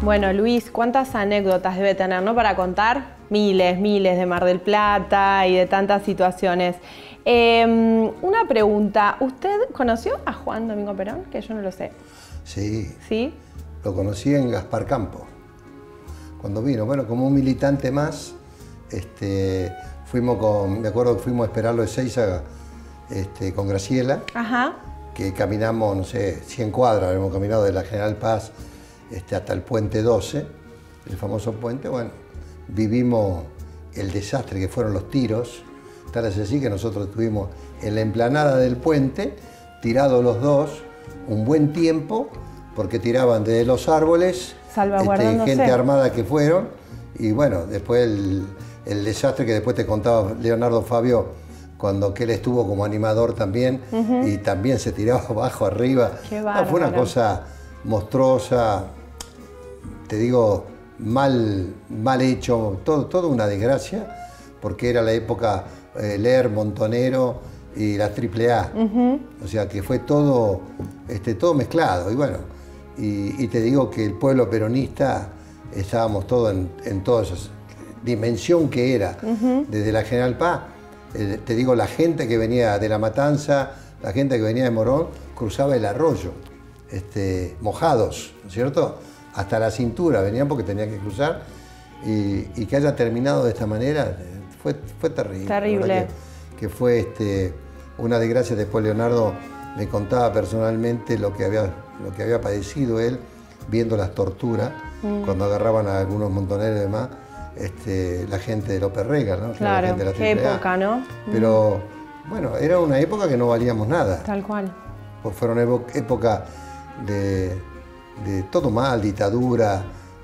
Bueno, Luis, ¿cuántas anécdotas debe tener, no? Para contar, miles de Mar del Plata y de tantas situaciones. Una pregunta, ¿usted conoció a Juan Domingo Perón? Que yo no lo sé. Sí. ¿Sí? Lo conocí en Gaspar Campo, cuando vino. Bueno, como un militante más, me acuerdo que fuimos a esperarlo de Seiza con Graciela. Ajá. Que caminamos, no sé, 100 cuadras, hemos caminado de la General Paz hasta el Puente 12, el famoso puente. Bueno, vivimos el desastre que fueron los tiros, tal es así que nosotros estuvimos en la explanada del puente, tirados los dos, un buen tiempo, porque tiraban desde los árboles, gente armada que fueron, y bueno, después el desastre que después te contaba Leonardo Fabio, cuando que él estuvo como animador también, y también se tiraba abajo, arriba. Qué bárbaro. Fue una cosa monstruosa, te digo, mal hecho, todo una desgracia, porque era la época Ler, Montonero y la AAA. O sea que fue todo mezclado. Y bueno, y te digo que el pueblo peronista estábamos todos en toda esa dimensión que era, desde la General Paz. Te digo, la gente que venía de La Matanza, la gente que venía de Morón, cruzaba el arroyo, mojados, ¿no es cierto? Hasta la cintura venían porque tenían que cruzar, y que haya terminado de esta manera fue terrible. Terrible. Que fue una desgracia. Después Leonardo me contaba personalmente lo que había padecido él, viendo las torturas, cuando agarraban a algunos montoneros y demás. La gente de López Rega, ¿no? Claro, la gente de la qué AAA. época, ¿no? Pero, bueno, era una época que no valíamos nada. Tal cual. Pues fueron época de todo mal, dictadura,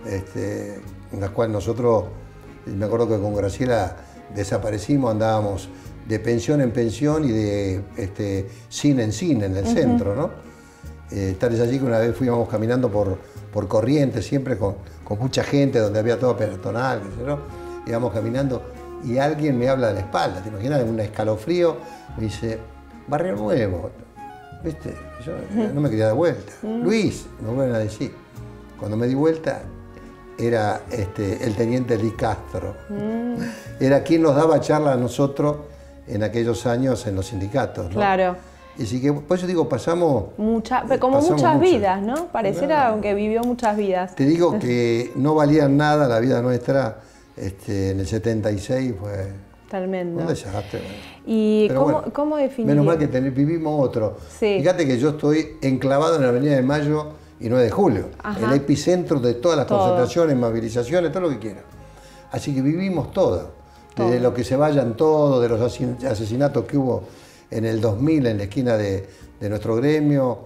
en la cual nosotros, me acuerdo que con Graciela desaparecimos, andábamos de pensión en pensión y de cine en cine en el centro, ¿no? Tal es así que una vez fuimos caminando por Corrientes, siempre con mucha gente, donde había todo peatonal, ¿no? Íbamos caminando y alguien me habla de la espalda, ¿te imaginas? Un escalofrío, me dice, Barrio Nuevo, ¿viste? Yo no me quería dar vuelta. Luis, me vuelven a decir. Cuando me di vuelta, era el teniente Lee Castro. Era quien nos daba charla a nosotros en aquellos años en los sindicatos, ¿no? Claro. Y así que, por eso digo, pasamos muchas vidas, ¿no? Pareciera que vivió muchas vidas. Te digo que no valía nada la vida nuestra. En el 76 fue tremendo. Un desastre. ¿Y cómo definir? Menos mal que vivimos otro. Sí. Fíjate que yo estoy enclavado en la Avenida de Mayo y 9 de Julio, el epicentro de todas las concentraciones, movilizaciones, todo lo que quieras. Así que vivimos todo. Desde lo que se vayan todos, de los asesinatos que hubo en el 2000 en la esquina de nuestro gremio.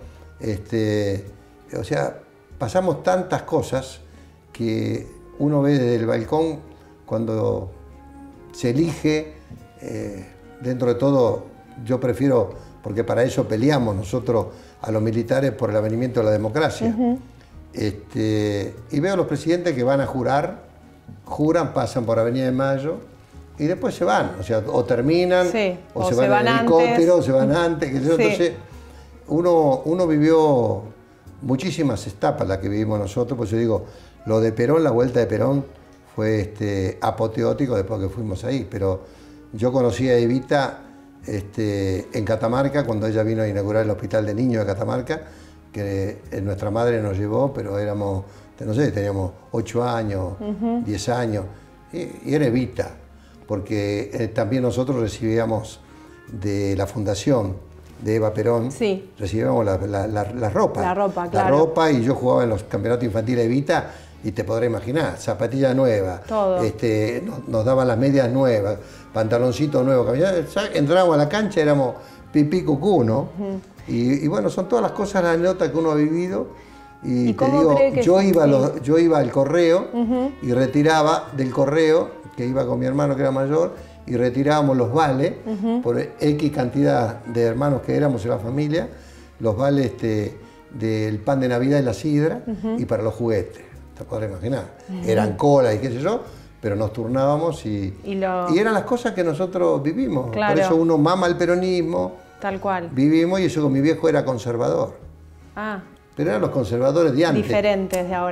O sea, pasamos tantas cosas que uno ve desde el balcón cuando se elige. Dentro de todo, yo prefiero, porque para eso peleamos nosotros a los militares por el avenimiento de la democracia. Y veo a los presidentes que van a juran, pasan por Avenida de Mayo y después se van, o sea, o terminan, o se van en helicóptero, o se van antes. Entonces, uno vivió muchísimas etapas las que vivimos nosotros, pues yo digo, lo de Perón, la vuelta de Perón, fue apoteótico después que fuimos ahí, pero yo conocí a Evita en Catamarca, cuando ella vino a inaugurar el Hospital de Niños de Catamarca, que nuestra madre nos llevó, pero éramos, no sé, teníamos 8 años, 10 años, y era Evita, porque también nosotros recibíamos de la fundación de Eva Perón, recibíamos la ropa. La ropa, claro. La ropa, y yo jugaba en los campeonatos infantiles de Evita, y te podrás imaginar, zapatilla nueva, nos daban las medias nuevas, pantaloncitos nuevos, entrábamos a la cancha, éramos pipí cucú, ¿no? Y bueno, son todas las cosas, las anécdotas que uno ha vivido. Y te digo, yo iba al correo y retiraba del correo, que iba con mi hermano que era mayor, y retirábamos los vales, por X cantidad de hermanos que éramos en la familia, los vales del pan de Navidad y la sidra, y para los juguetes. Te podrás imaginar. Eran colas y qué sé yo, pero nos turnábamos y eran las cosas que nosotros vivimos. Claro. Por eso uno mama el peronismo. Tal cual. Vivimos, y eso con mi viejo era conservador. Pero eran los conservadores de antes. Diferentes de ahora.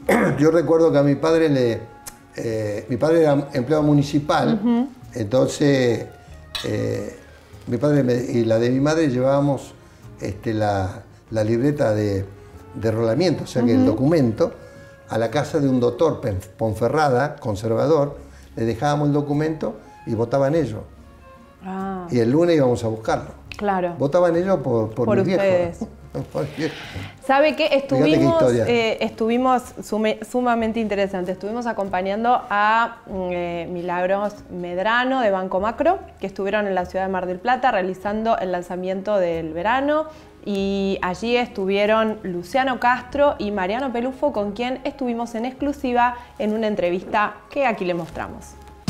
yo recuerdo que a mi padre mi padre era empleado municipal, entonces mi padre y la de mi madre llevábamos la libreta de rolamiento, o sea que el documento, a la casa de un doctor Ponferrada, conservador, le dejábamos el documento y votaban ellos. Ah. Y el lunes íbamos a buscarlo. Claro. Votaban ellos por mis ustedes. Viejos. ¿Sabe qué? Estuvimos sumamente interesante. Estuvimos acompañando a Milagros Medrano de Banco Macro, que estuvieron en la ciudad de Mar del Plata realizando el lanzamiento del verano. Y allí estuvieron Luciano Castro y Mariano Pelufo, con quien estuvimos en exclusiva en una entrevista que aquí le mostramos.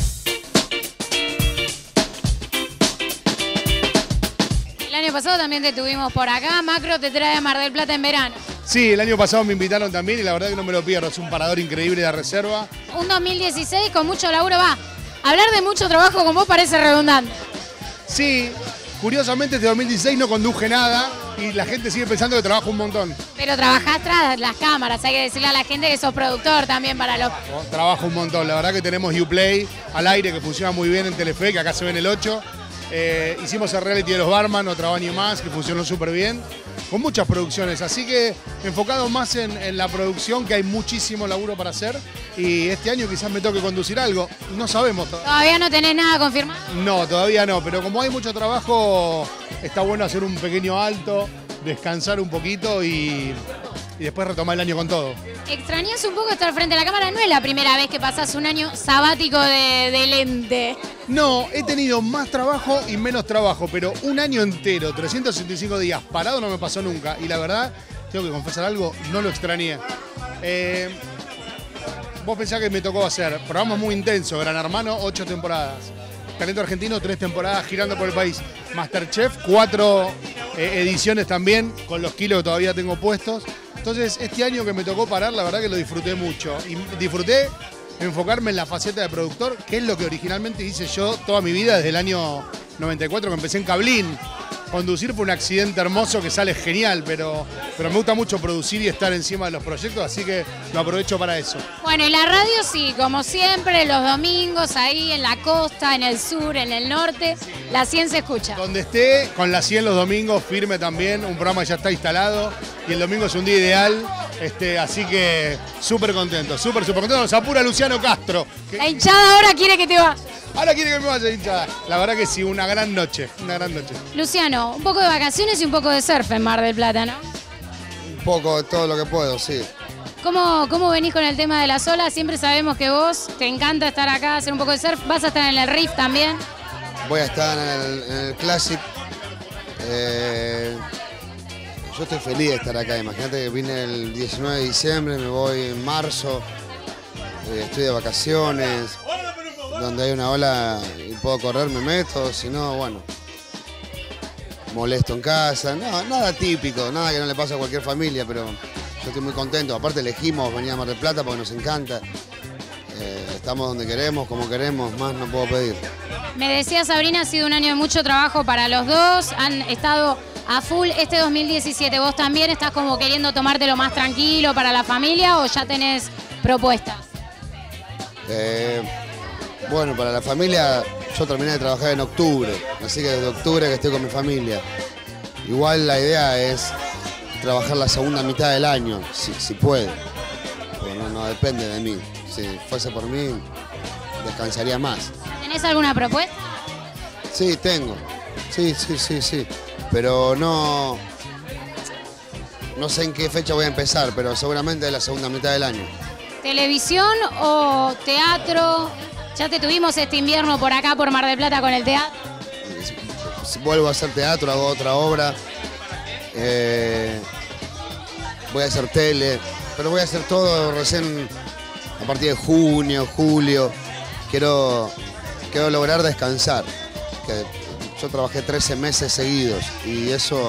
El año pasado también te tuvimos por acá. Macro te trae a Mar del Plata en verano. Sí, el año pasado me invitaron también y la verdad que no me lo pierdo. Es un parador increíble de reserva. Un 2016 con mucho laburo. Hablar de mucho trabajo con vos parece redundante. Sí, curiosamente este 2016 no conduje nada y la gente sigue pensando que trabajo un montón. Pero trabajás tras las cámaras, hay que decirle a la gente que sos productor también para los... Trabajo un montón, la verdad que tenemos Uplay al aire que funciona muy bien en Telefe, que acá se ve en el 8. Hicimos el reality de los Barman, otro año más, que funcionó súper bien, con muchas producciones, así que enfocado más en la producción, que hay muchísimo laburo para hacer, y este año quizás me toque conducir algo, no sabemos todavía. ¿Todavía no tenés nada confirmado? No, todavía no, pero como hay mucho trabajo, está bueno hacer un pequeño alto, descansar un poquito y después retomar el año con todo. ¿Extrañas un poco estar frente a la cámara? No es la primera vez que pasás un año sabático de lente. No, he tenido más trabajo y menos trabajo, pero un año entero, 365 días parado no me pasó nunca. Y la verdad, tengo que confesar algo, no lo extrañé. Vos pensás que me tocó hacer programas muy intensos, Gran Hermano, 8 temporadas. Talento Argentino, 3 temporadas girando por el país. Masterchef, 4 ediciones también, con los kilos que todavía tengo puestos. Entonces, este año que me tocó parar, la verdad que lo disfruté mucho. Y disfruté enfocarme en la faceta de productor, que es lo que originalmente hice yo toda mi vida desde el año 94 que empecé en Cablín. Conducir fue un accidente hermoso que sale genial, pero me gusta mucho producir y estar encima de los proyectos, así que lo aprovecho para eso. Bueno, y la radio sí, como siempre, los domingos ahí en la costa, en el sur, en el norte, la 100 se escucha. Donde esté, con la 100 los domingos, firme también, un programa que ya está instalado y el domingo es un día ideal, así que súper contento, súper contento. Nos apura Luciano Castro. La hinchada ahora quiere que te vayas. Ahora quiere que me vaya hinchada. La verdad que sí, una gran noche, una gran noche. Luciano, un poco de vacaciones y un poco de surf en Mar del Plata, ¿no? Un poco de todo lo que puedo, sí. ¿Cómo venís con el tema de las olas? Siempre sabemos que vos te encanta estar acá, hacer un poco de surf. ¿Vas a estar en el Riff también? Voy a estar en el Classic. Yo estoy feliz de estar acá. Imagínate que vine el 19 de diciembre, me voy en marzo. Estoy de vacaciones. Donde hay una ola y puedo correr, me meto. Si no, bueno, molesto en casa. No, nada típico, nada que no le pase a cualquier familia, pero yo estoy muy contento. Aparte elegimos venir a Mar del Plata porque nos encanta. Estamos donde queremos, como queremos, más no puedo pedir. Me decía Sabrina, ha sido un año de mucho trabajo para los dos. Han estado a full este 2017. ¿Vos también estás como queriendo tomártelo más tranquilo para la familia o ya tenés propuestas? Bueno, para la familia yo terminé de trabajar en octubre, así que desde octubre que estoy con mi familia. Igual la idea es trabajar la segunda mitad del año, si puedo, porque no depende de mí. Si fuese por mí, descansaría más. ¿Tenés alguna propuesta? Sí, tengo. Sí. Pero no sé en qué fecha voy a empezar, pero seguramente es la segunda mitad del año. ¿Televisión o teatro? Ya te tuvimos este invierno por acá, por Mar del Plata, con el teatro. Si vuelvo a hacer teatro, hago otra obra. Voy a hacer tele, pero voy a hacer todo recién a partir de junio, julio. Quiero lograr descansar. Yo trabajé 13 meses seguidos y eso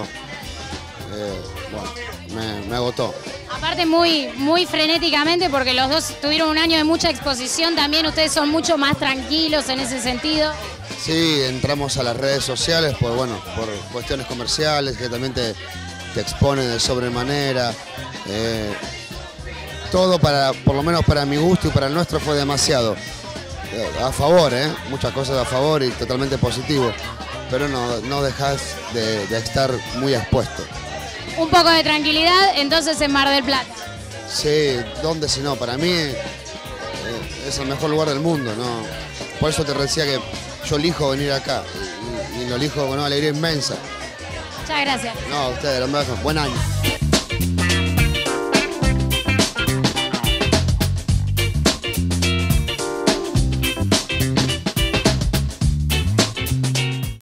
me agotó. Aparte muy frenéticamente porque los dos tuvieron un año de mucha exposición, también ustedes son mucho más tranquilos en ese sentido. Sí, entramos a las redes sociales por cuestiones comerciales que también te exponen de sobremanera. todo por lo menos para mi gusto y para el nuestro fue demasiado. A favor, muchas cosas a favor y totalmente positivo, pero no dejas de estar muy expuesto. Un poco de tranquilidad, entonces en Mar del Plata. Sí, ¿dónde si no? Para mí es el mejor lugar del mundo, ¿no? Por eso te decía que yo elijo venir acá y lo elijo con una alegría inmensa. Muchas gracias. No, a ustedes, un beso. Buen año.